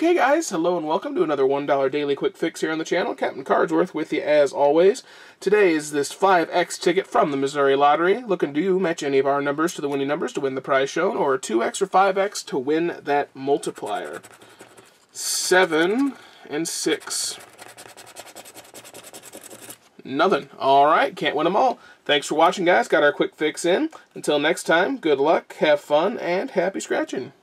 Okay guys, hello and welcome to another $1 Daily Quick Fix here on the channel. Captain Cardsworth with you as always. Today is this 5X ticket from the Missouri Lottery. Looking to match any of our numbers to the winning numbers to win the prize shown, or 2X or 5X to win that multiplier. 7 and 6. Nothing. Alright, can't win them all. Thanks for watching guys, got our quick fix in. Until next time, good luck, have fun, and happy scratching.